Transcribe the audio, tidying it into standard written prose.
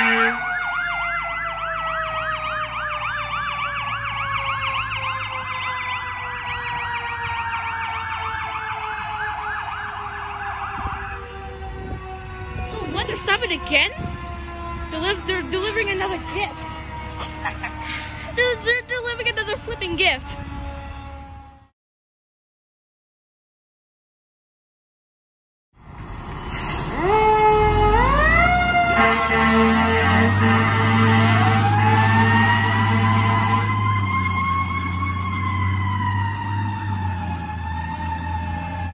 What? They're stopping again? They're delivering another gift. They're delivering another flipping gift.